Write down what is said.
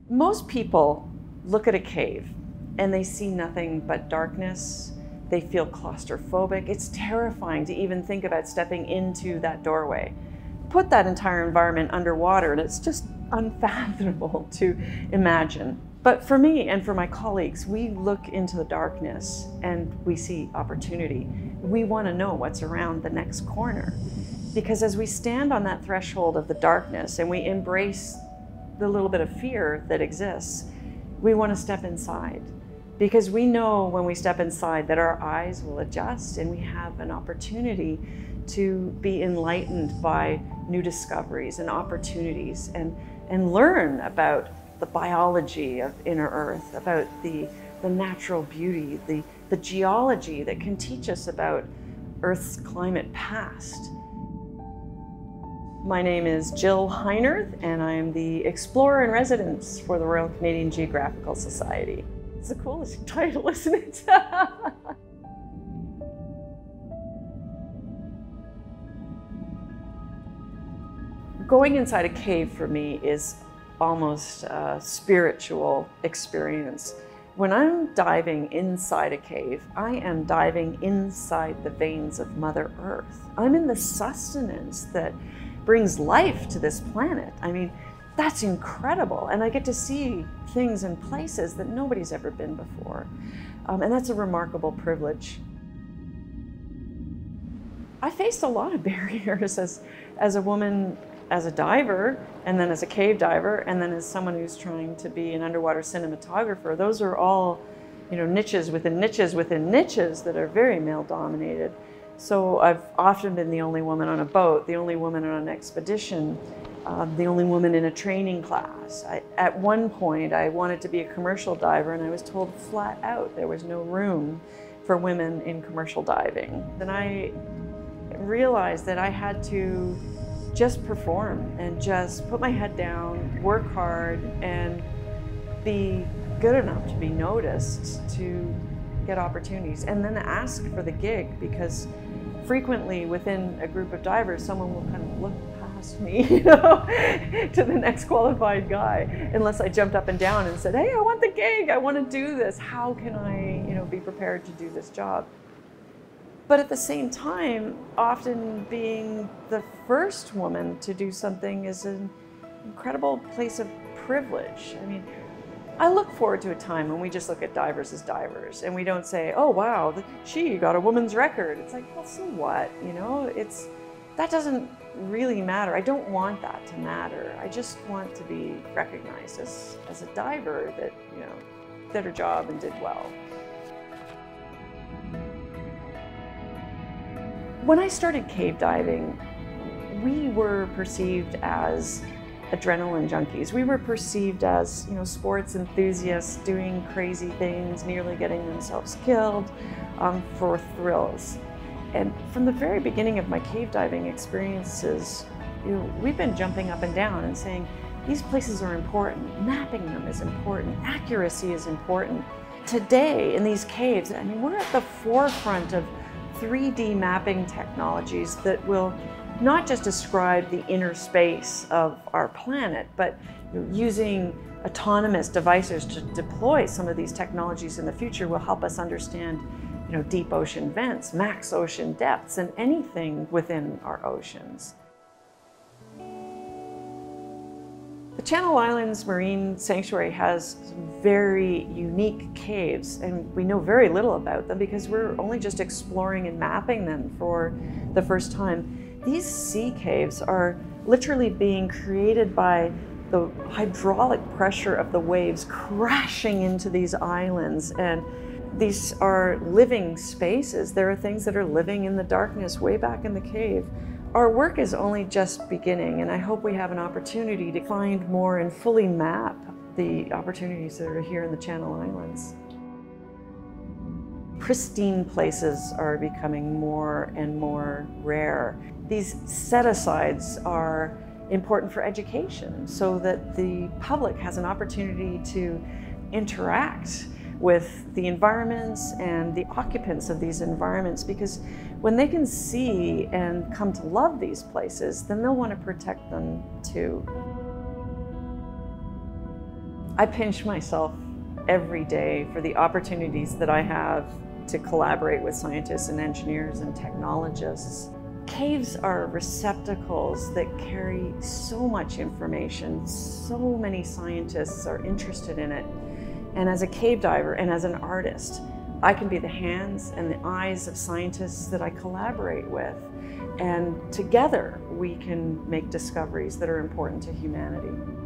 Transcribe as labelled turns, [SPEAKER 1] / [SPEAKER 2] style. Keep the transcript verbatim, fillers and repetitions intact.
[SPEAKER 1] Most people look at a cave and they see nothing but darkness. They feel claustrophobic. It's terrifying to even think about stepping into that doorway. Put that entire environment underwater and it's just unfathomable to imagine. But for me and for my colleagues, we look into the darkness and we see opportunity. We want to know what's around the next corner. Because as we stand on that threshold of the darkness and we embrace the little bit of fear that exists, we want to step inside. Because we know when we step inside that our eyes will adjust and we have an opportunity to be enlightened by new discoveries and opportunities and, and learn about the biology of inner Earth, about the, the natural beauty, the, the geology that can teach us about Earth's climate past. My name is Jill Heinerth, and I am the Explorer in Residence for the Royal Canadian Geographical Society. It's the coolest title, isn't it? Going inside a cave for me is almost a spiritual experience. When I'm diving inside a cave, I am diving inside the veins of Mother Earth. I'm in the sustenance that brings life to this planet. I mean, that's incredible. And I get to see things and places that nobody's ever been before. Um, and that's a remarkable privilege. I faced a lot of barriers as, as a woman, as a diver, and then as a cave diver, and then as someone who's trying to be an underwater cinematographer. Those are all, you know, niches within niches within niches that are very male dominated. So I've often been the only woman on a boat, the only woman on an expedition, uh, the only woman in a training class. I, at one point, I wanted to be a commercial diver, and I was told flat out there was no room for women in commercial diving. Then I realized that I had to just perform and just put my head down, work hard, and be good enough to be noticed, to get opportunities, and then ask for the gig, because frequently within a group of divers, someone will kind of look past me, you know, to the next qualified guy, unless I jumped up and down and said, hey, I want the gig, I want to do this. How can I, you know, be prepared to do this job? But at the same time, often being the first woman to do something is an incredible place of privilege. I mean, I look forward to a time when we just look at divers as divers and we don't say, oh wow, she got a woman's record. It's like, well, so what? You know, it's, that doesn't really matter. I don't want that to matter. I just want to be recognized as, as a diver that, you know, did her job and did well. When I started cave diving, we were perceived as adrenaline junkies. We were perceived as, you know, sports enthusiasts doing crazy things, nearly getting themselves killed um, for thrills. And from the very beginning of my cave diving experiences, you know, we've been jumping up and down and saying, these places are important, mapping them is important, accuracy is important. Today in these caves, I mean, we're at the forefront of three D mapping technologies that will not just describe the inner space of our planet, but using autonomous devices to deploy some of these technologies in the future will help us understand, you know, deep ocean vents, max ocean depths, and anything within our oceans. The Channel Islands Marine Sanctuary has some very unique caves, and we know very little about them because we're only just exploring and mapping them for the first time. These sea caves are literally being created by the hydraulic pressure of the waves crashing into these islands, and these are living spaces. There are things that are living in the darkness way back in the cave. Our work is only just beginning, and I hope we have an opportunity to find more and fully map the opportunities that are here in the Channel Islands. Pristine places are becoming more and more rare. These set-asides are important for education so that the public has an opportunity to interact with the environments and the occupants of these environments, because when they can see and come to love these places, then they'll want to protect them too. I pinch myself every day for the opportunities that I have to collaborate with scientists and engineers and technologists. Caves are receptacles that carry so much information. So many scientists are interested in it. And as a cave diver and as an artist, I can be the hands and the eyes of scientists that I collaborate with. And together we can make discoveries that are important to humanity.